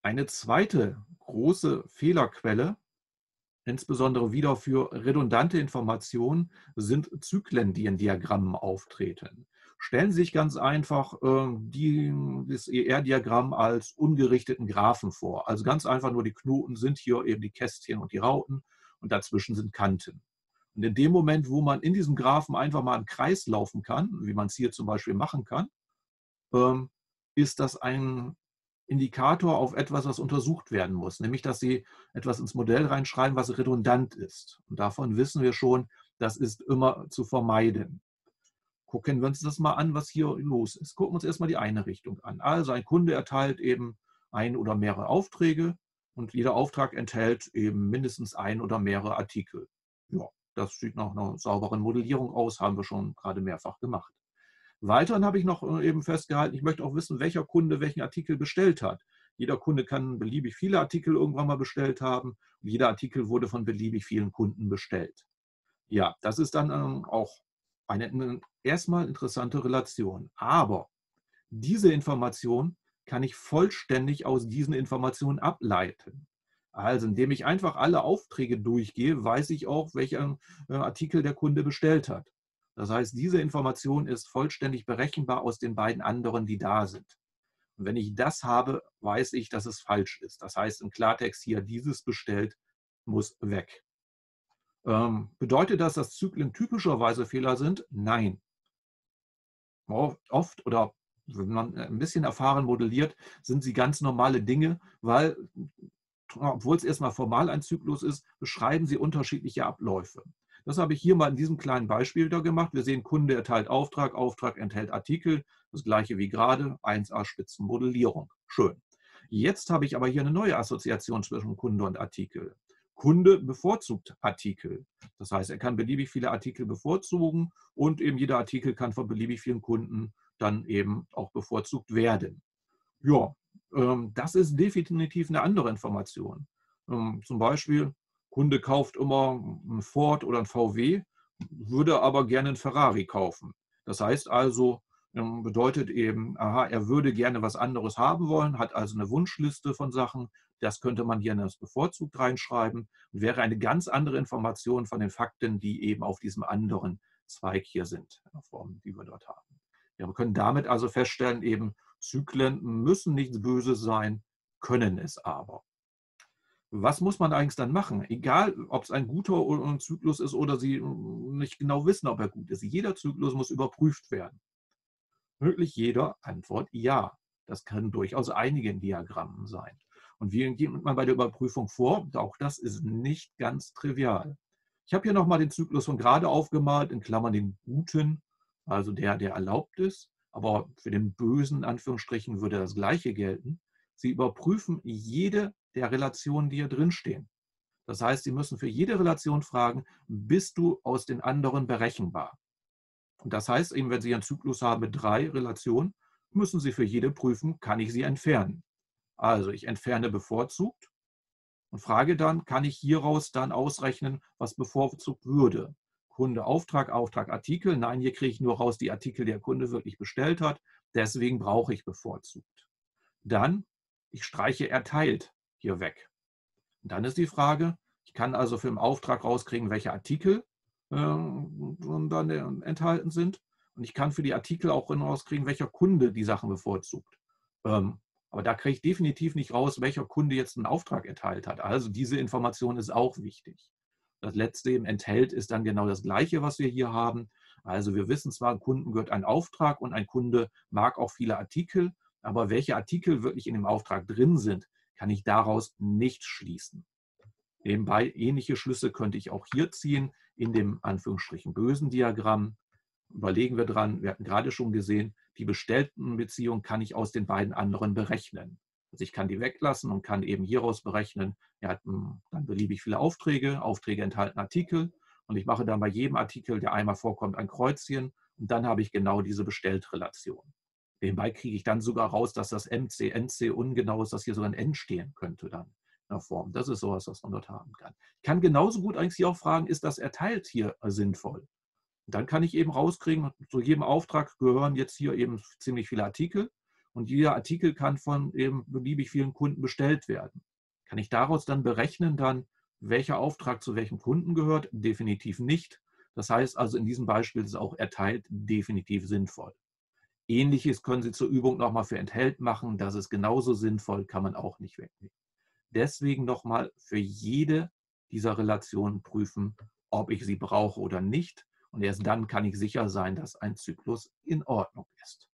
Eine zweite große Fehlerquelle, insbesondere wieder für redundante Informationen, sind Zyklen, die in Diagrammen auftreten. Stellen Sie sich ganz einfach das ER-Diagramm als ungerichteten Graphen vor. Also ganz einfach nur die Knoten sind hier eben die Kästchen und die Rauten und dazwischen sind Kanten. Und in dem Moment, wo man in diesem Graphen einfach mal im Kreis laufen kann, wie man es hier zum Beispiel machen kann, ähm, ist das ein Indikator auf etwas, was untersucht werden muss, nämlich dass Sie etwas ins Modell reinschreiben, was redundant ist. Und davon wissen wir schon, das ist immer zu vermeiden. Gucken wir uns das mal an, was hier los ist. Gucken wir uns erstmal die eine Richtung an. Also ein Kunde erteilt eben ein oder mehrere Aufträge und jeder Auftrag enthält eben mindestens ein oder mehrere Artikel. Ja, das sieht nach einer sauberen Modellierung aus, haben wir schon gerade mehrfach gemacht. Weiterhin habe ich noch eben festgehalten, ich möchte auch wissen, welcher Kunde welchen Artikel bestellt hat. Jeder Kunde kann beliebig viele Artikel irgendwann mal bestellt haben und jeder Artikel wurde von beliebig vielen Kunden bestellt. Ja, das ist dann auch eine erstmal interessante Relation. Aber diese Information kann ich vollständig aus diesen Informationen ableiten. Also indem ich einfach alle Aufträge durchgehe, weiß ich auch, welchen Artikel der Kunde bestellt hat. Das heißt, diese Information ist vollständig berechenbar aus den beiden anderen, die da sind. Und wenn ich das habe, weiß ich, dass es falsch ist. Das heißt im Klartext hier, dieses bestellt muss weg. Bedeutet das, dass Zyklen typischerweise Fehler sind? Nein. Oft oder wenn man ein bisschen erfahren modelliert, sind sie ganz normale Dinge, weil, obwohl es erstmal formal ein Zyklus ist, beschreiben sie unterschiedliche Abläufe. Das habe ich hier mal in diesem kleinen Beispiel wieder gemacht. Wir sehen, Kunde erteilt Auftrag, Auftrag enthält Artikel. Das gleiche wie gerade, 1a Spitzenmodellierung. Schön. Jetzt habe ich aber hier eine neue Assoziation zwischen Kunde und Artikel. Kunde bevorzugt Artikel. Das heißt, er kann beliebig viele Artikel bevorzugen und eben jeder Artikel kann von beliebig vielen Kunden dann eben auch bevorzugt werden. Ja, das ist definitiv eine andere Information. Zum Beispiel, Kunde kauft immer einen Ford oder einen VW, würde aber gerne einen Ferrari kaufen. Das heißt also, bedeutet eben, aha, er würde gerne was anderes haben wollen, hat also eine Wunschliste von Sachen. Das könnte man hier in das bevorzugt reinschreiben und wäre eine ganz andere Information von den Fakten, die eben auf diesem anderen Zweig hier sind, in der Form, die wir dort haben. Ja, wir können damit also feststellen, eben Zyklen müssen nichts Böses sein, können es aber. Was muss man eigentlich dann machen? Egal, ob es ein guter Zyklus ist oder Sie nicht genau wissen, ob er gut ist. Jeder Zyklus muss überprüft werden. Wirklich jeder? Antwort ja. Das können durchaus einige in Diagrammen sein. Und wie geht man bei der Überprüfung vor? Auch das ist nicht ganz trivial. Ich habe hier nochmal den Zyklus von gerade aufgemalt, in Klammern den guten, also der erlaubt ist. Aber für den bösen, in Anführungsstrichen, würde das Gleiche gelten. Sie überprüfen jede der Relationen, die hier drin stehen. Das heißt, Sie müssen für jede Relation fragen, bist du aus den anderen berechenbar? Und das heißt eben, wenn Sie einen Zyklus haben mit 3 Relationen, müssen Sie für jede prüfen, kann ich sie entfernen? Also ich entferne bevorzugt und frage dann, kann ich hieraus dann ausrechnen, was bevorzugt würde? Kunde, Auftrag, Auftrag, Artikel. Nein, hier kriege ich nur raus die Artikel, die der Kunde wirklich bestellt hat. Deswegen brauche ich bevorzugt. Dann, ich streiche erteilt hier weg. Und dann ist die Frage, ich kann also für den Auftrag rauskriegen, welche Artikel dann enthalten sind. Und ich kann für die Artikel auch rauskriegen, welcher Kunde die Sachen bevorzugt. Aber da kriege ich definitiv nicht raus, welcher Kunde jetzt einen Auftrag erteilt hat. Also diese Information ist auch wichtig. Das letzte eben enthält ist dann genau das Gleiche, was wir hier haben. Also wir wissen zwar, einem Kunden gehört ein Auftrag und ein Kunde mag auch viele Artikel, aber welche Artikel wirklich in dem Auftrag drin sind, kann ich daraus nicht schließen. Nebenbei ähnliche Schlüsse könnte ich auch hier ziehen in dem Anführungsstrichen bösen Diagramm. Überlegen wir dran, wir hatten gerade schon gesehen, die bestellten Beziehungen kann ich aus den beiden anderen berechnen. Also ich kann die weglassen und kann eben hieraus berechnen, er hat dann beliebig viele Aufträge, Aufträge enthalten Artikel und ich mache dann bei jedem Artikel, der einmal vorkommt, ein Kreuzchen und dann habe ich genau diese Bestelltrelation. Nebenbei kriege ich dann sogar raus, dass das MC, NC ungenau ist, dass hier sogar ein N stehen könnte dann in der Form. Das ist sowas, was man dort haben kann. Ich kann genauso gut eigentlich hier auch fragen, ist das erteilt hier sinnvoll? Und dann kann ich eben rauskriegen, zu jedem Auftrag gehören jetzt hier eben ziemlich viele Artikel. und jeder Artikel kann von eben beliebig vielen Kunden bestellt werden. Kann ich daraus dann berechnen, welcher Auftrag zu welchem Kunden gehört? Definitiv nicht. Das heißt also, in diesem Beispiel ist es auch erteilt definitiv sinnvoll. Ähnliches können Sie zur Übung nochmal für enthält machen. Das ist genauso sinnvoll, kann man auch nicht wegnehmen. Deswegen nochmal für jede dieser Relationen prüfen, ob ich sie brauche oder nicht. Und erst dann kann ich sicher sein, dass ein Zyklus in Ordnung ist.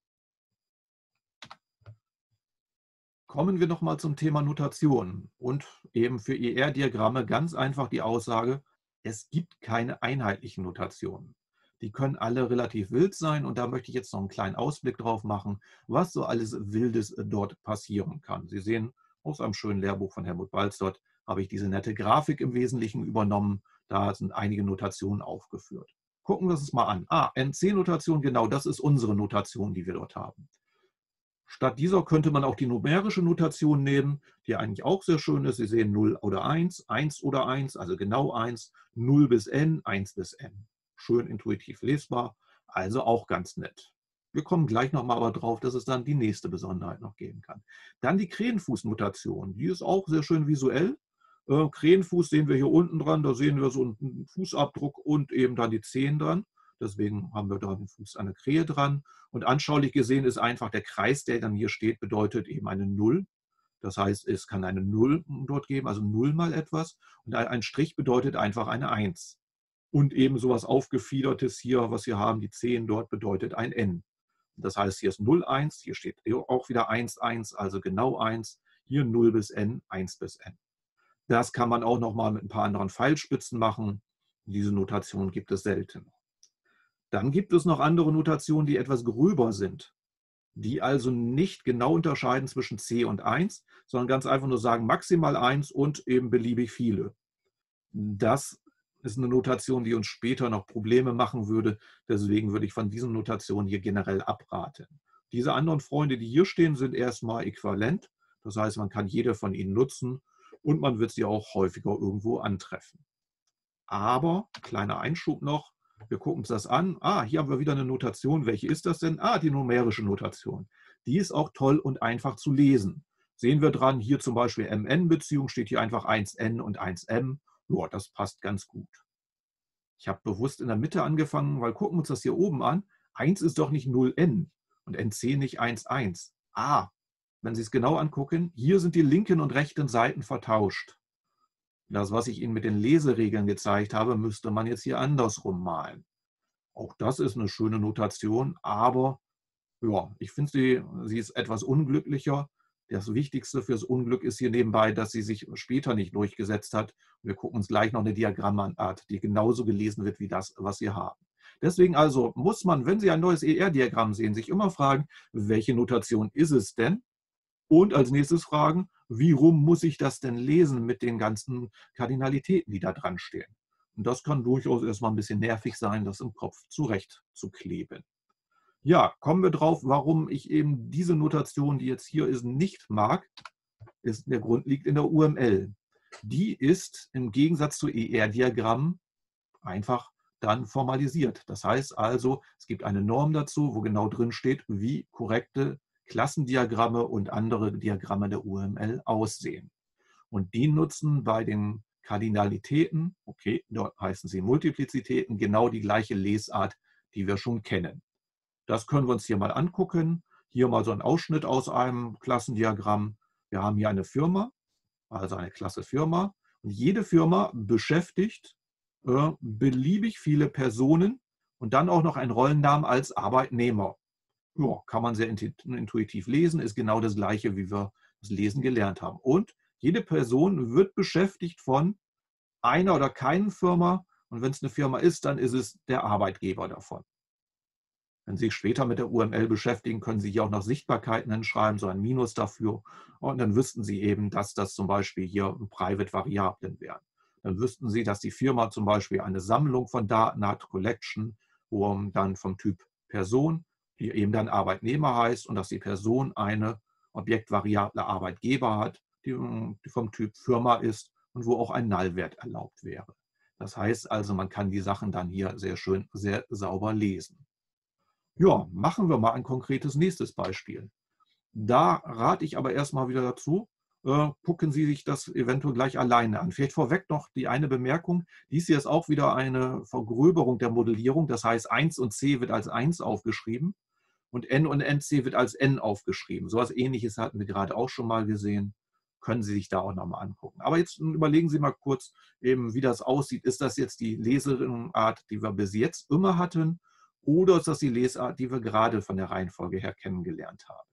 Kommen wir nochmal zum Thema Notation und eben für ER-Diagramme ganz einfach die Aussage, es gibt keine einheitlichen Notationen. Die können alle relativ wild sein und da möchte ich jetzt noch einen kleinen Ausblick drauf machen, was so alles Wildes dort passieren kann. Sie sehen, aus einem schönen Lehrbuch von Helmut Balzert habe ich diese nette Grafik im Wesentlichen übernommen. Da sind einige Notationen aufgeführt. Gucken wir uns das mal an. NC-Notation, genau, das ist unsere Notation, die wir dort haben. Statt dieser könnte man auch die numerische Notation nehmen, die eigentlich auch sehr schön ist. Sie sehen 0 oder 1, 1 oder 1, also genau 1, 0 bis n, 1 bis n. Schön intuitiv lesbar, also auch ganz nett. Wir kommen gleich nochmal aber drauf, dass es dann die nächste Besonderheit noch geben kann. Dann die Krähenfußnotation, die ist auch sehr schön visuell. Krähenfuß sehen wir hier unten dran, da sehen wir so einen Fußabdruck und eben dann die Zehen dran. Deswegen haben wir da den Fuß einer Krähe dran. Und anschaulich gesehen ist einfach der Kreis, der dann hier steht, bedeutet eben eine 0. Das heißt, es kann eine 0 dort geben, also 0 mal etwas. Und ein Strich bedeutet einfach eine 1. Und eben sowas Aufgefiedertes hier, was wir haben, die 10 dort, bedeutet ein N. Das heißt, hier ist 0, 1, hier steht auch wieder 1, 1, also genau 1. Hier 0 bis N, 1 bis N. Das kann man auch nochmal mit ein paar anderen Pfeilspitzen machen. Diese Notation gibt es selten. Dann gibt es noch andere Notationen, die etwas gröber sind, die also nicht genau unterscheiden zwischen C und 1, sondern ganz einfach nur sagen maximal 1 und eben beliebig viele. Das ist eine Notation, die uns später noch Probleme machen würde. Deswegen würde ich von diesen Notationen hier generell abraten. Diese anderen Freunde, die hier stehen, sind erstmal äquivalent. Das heißt, man kann jede von ihnen nutzen und man wird sie auch häufiger irgendwo antreffen. Aber, kleiner Einschub noch, wir gucken uns das an. Hier haben wir wieder eine Notation. Welche ist das denn? Die numerische Notation. Die ist auch toll und einfach zu lesen. Sehen wir dran, hier zum Beispiel MN-Beziehung steht hier einfach 1N und 1M. Ja, das passt ganz gut. Ich habe bewusst in der Mitte angefangen, weil gucken wir uns das hier oben an. 1 ist doch nicht 0N und NC nicht 1,1. Wenn Sie es genau angucken, hier sind die linken und rechten Seiten vertauscht. Das, was ich Ihnen mit den Leseregeln gezeigt habe, müsste man jetzt hier andersrum malen. Auch das ist eine schöne Notation, aber ja, ich finde, sie ist etwas unglücklicher. Das Wichtigste fürs Unglück ist hier nebenbei, dass sie sich später nicht durchgesetzt hat. Wir gucken uns gleich noch eine Diagrammart, die genauso gelesen wird wie das, was Sie haben. Deswegen also muss man, wenn Sie ein neues ER-Diagramm sehen, sich immer fragen, welche Notation ist es denn? Und als nächstes fragen, wie rum muss ich das denn lesen mit den ganzen Kardinalitäten, die da dran stehen? Und das kann durchaus erstmal ein bisschen nervig sein, das im Kopf zurechtzukleben. Ja, kommen wir drauf, warum ich eben diese Notation, die jetzt hier ist, nicht mag. Der Grund liegt in der UML. Die ist im Gegensatz zu ER-Diagrammen einfach dann formalisiert. Das heißt also, es gibt eine Norm dazu, wo genau drin steht, wie korrekte Klassendiagramme und andere Diagramme der UML aussehen. Und die nutzen bei den Kardinalitäten, okay, dort heißen sie Multiplizitäten, genau die gleiche Lesart, die wir schon kennen. Das können wir uns hier mal angucken. Hier mal so ein Ausschnitt aus einem Klassendiagramm. Wir haben hier eine Firma, also eine Klasse Firma. Und jede Firma beschäftigt beliebig viele Personen und dann auch noch einen Rollennamen als Arbeitnehmer. Ja, kann man sehr intuitiv lesen, ist genau das Gleiche, wie wir das Lesen gelernt haben. Und jede Person wird beschäftigt von einer oder keinen Firma. Und wenn es eine Firma ist, dann ist es der Arbeitgeber davon. Wenn Sie sich später mit der UML beschäftigen, können Sie hier auch noch Sichtbarkeiten hinschreiben, so ein Minus dafür. Und dann wüssten Sie eben, dass das zum Beispiel hier Private-Variablen wären. Dann wüssten Sie, dass die Firma zum Beispiel eine Sammlung von Daten hat, Collection, wo dann vom Typ Person, die eben dann Arbeitnehmer heißt, und dass die Person eine objektvariable Arbeitgeber hat, die vom Typ Firma ist und wo auch ein Nullwert erlaubt wäre. Das heißt also, man kann die Sachen dann hier sehr schön, sehr sauber lesen. Ja, machen wir mal ein konkretes nächstes Beispiel. Da rate ich aber erstmal wieder dazu, gucken Sie sich das eventuell gleich alleine an. Vielleicht vorweg noch die eine Bemerkung. Dies hier ist auch wieder eine Vergröberung der Modellierung. Das heißt, 1 und C wird als 1 aufgeschrieben und N und NC wird als N aufgeschrieben. So etwas Ähnliches hatten wir gerade auch schon mal gesehen. Können Sie sich da auch nochmal angucken. Aber jetzt überlegen Sie mal kurz, eben, wie das aussieht. Ist das jetzt die Leseart, die wir bis jetzt immer hatten, oder ist das die Lesart, die wir gerade von der Reihenfolge her kennengelernt haben?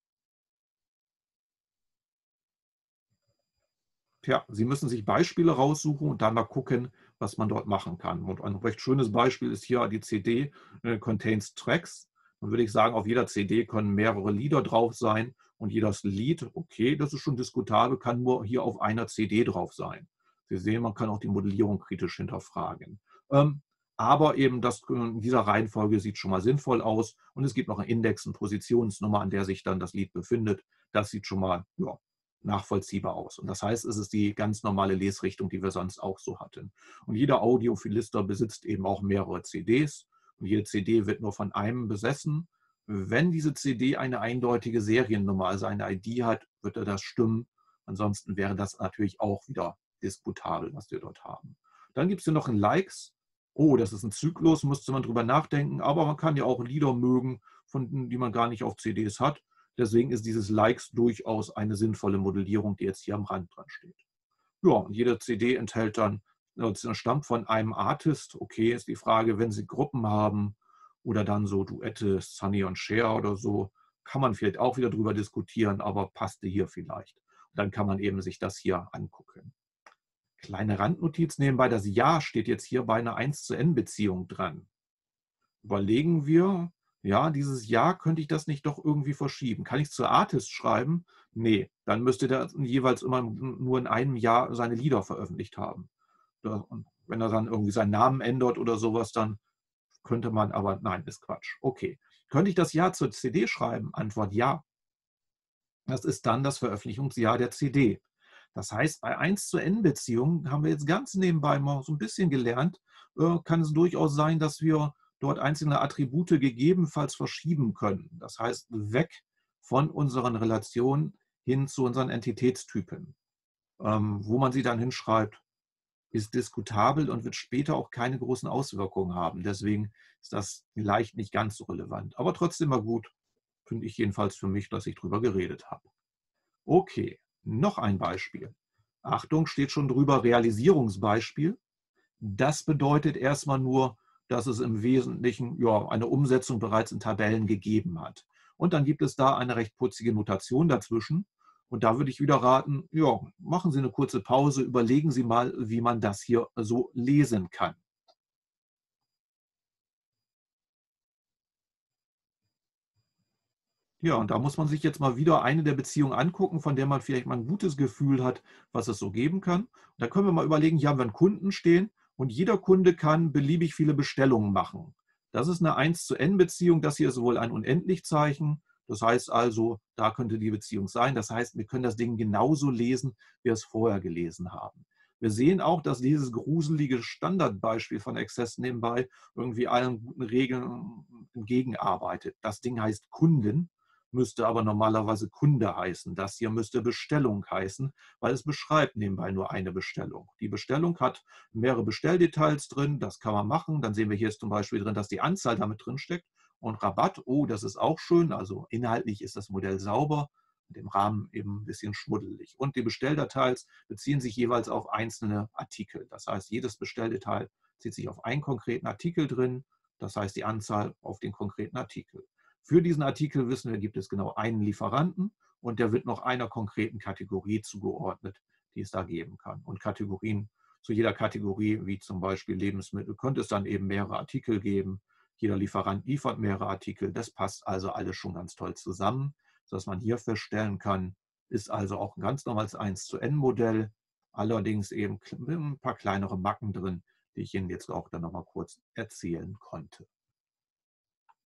Tja, Sie müssen sich Beispiele raussuchen und dann mal gucken, was man dort machen kann. Und ein recht schönes Beispiel ist hier die CD, contains Tracks. Dann würde ich sagen, auf jeder CD können mehrere Lieder drauf sein und jedes Lied, okay, das ist schon diskutabel, kann nur hier auf einer CD drauf sein. Sie sehen, man kann auch die Modellierung kritisch hinterfragen. Aber eben das in dieser Reihenfolge sieht schon mal sinnvoll aus und es gibt noch einen Index, eine Positionsnummer, an der sich dann das Lied befindet. Das sieht schon mal, ja, nachvollziehbar aus. Und das heißt, es ist die ganz normale Lesrichtung, die wir sonst auch so hatten. Und jeder Audiophilister besitzt eben auch mehrere CDs und jede CD wird nur von einem besessen. Wenn diese CD eine eindeutige Seriennummer, also eine ID hat, wird das stimmen. Ansonsten wäre das natürlich auch wieder diskutabel, was wir dort haben. Dann gibt es hier noch ein Likes. Oh, das ist ein Zyklus, müsste man drüber nachdenken, aber man kann ja auch Lieder mögen, die man gar nicht auf CDs hat. Deswegen ist dieses Likes durchaus eine sinnvolle Modellierung, die jetzt hier am Rand dran steht. Ja, und jede CD enthält dann, stammt von einem Artist. Okay, ist die Frage, wenn Sie Gruppen haben oder dann so Duette, Sonny und Cher oder so, kann man vielleicht auch wieder drüber diskutieren, aber passte hier vielleicht. Und dann kann man eben sich das hier angucken. Kleine Randnotiz nebenbei, das Ja steht jetzt hier bei einer 1:N-Beziehung dran. Überlegen wir, ja, dieses Jahr könnte ich das nicht doch irgendwie verschieben. Kann ich zur Artist schreiben? Nee, dann müsste der jeweils immer nur in einem Jahr seine Lieder veröffentlicht haben. Und wenn er dann irgendwie seinen Namen ändert oder sowas, dann könnte man, aber nein, ist Quatsch. Okay. Könnte ich das Jahr zur CD schreiben? Antwort ja. Das ist dann das Veröffentlichungsjahr der CD. Das heißt, bei 1:N-Beziehungen haben wir jetzt ganz nebenbei mal so ein bisschen gelernt, kann es durchaus sein, dass wir dort einzelne Attribute gegebenenfalls verschieben können. Das heißt, weg von unseren Relationen hin zu unseren Entitätstypen. Wo man sie dann hinschreibt, ist diskutabel und wird später auch keine großen Auswirkungen haben. Deswegen ist das vielleicht nicht ganz so relevant. Aber trotzdem mal gut, finde ich jedenfalls für mich, dass ich drüber geredet habe. Okay, noch ein Beispiel. Achtung, steht schon drüber Realisierungsbeispiel. Das bedeutet erstmal nur, dass es im Wesentlichen ja, eine Umsetzung bereits in Tabellen gegeben hat. Und dann gibt es da eine recht putzige Notation dazwischen. Und da würde ich wieder raten, ja, machen Sie eine kurze Pause, überlegen Sie mal, wie man das hier so lesen kann. Ja, und da muss man sich jetzt mal wieder eine der Beziehungen angucken, von der man vielleicht mal ein gutes Gefühl hat, was es so geben kann. Und da können wir mal überlegen, hier haben wir einen Kunden stehen und jeder Kunde kann beliebig viele Bestellungen machen. Das ist eine 1:N-Beziehung. Das hier ist wohl ein Unendlichzeichen. Das heißt also, da könnte die Beziehung sein. Das heißt, wir können das Ding genauso lesen, wie wir es vorher gelesen haben. Wir sehen auch, dass dieses gruselige Standardbeispiel von Access nebenbei irgendwie allen guten Regeln entgegenarbeitet. Das Ding heißt Kunden, müsste aber normalerweise Kunde heißen. Das hier müsste Bestellung heißen, weil es beschreibt nebenbei nur eine Bestellung. Die Bestellung hat mehrere Bestelldetails drin, das kann man machen. Dann sehen wir hier zum Beispiel drin, dass die Anzahl damit drin steckt und Rabatt. Oh, das ist auch schön. Also inhaltlich ist das Modell sauber, im Rahmen eben ein bisschen schmuddelig. Und die Bestelldetails beziehen sich jeweils auf einzelne Artikel. Das heißt, jedes Bestelldetail zieht sich auf einen konkreten Artikel drin. Das heißt, die Anzahl auf den konkreten Artikel. Für diesen Artikel wissen wir, gibt es genau einen Lieferanten und der wird noch einer konkreten Kategorie zugeordnet, die es da geben kann. Und Kategorien zu jeder Kategorie, wie zum Beispiel Lebensmittel, könnte es dann eben mehrere Artikel geben. Jeder Lieferant liefert mehrere Artikel. Das passt also alles schon ganz toll zusammen, sodass man hier feststellen kann, ist also auch ein ganz normales 1:N-Modell, allerdings eben ein paar kleinere Macken drin, die ich Ihnen jetzt auch dann nochmal kurz erzählen konnte.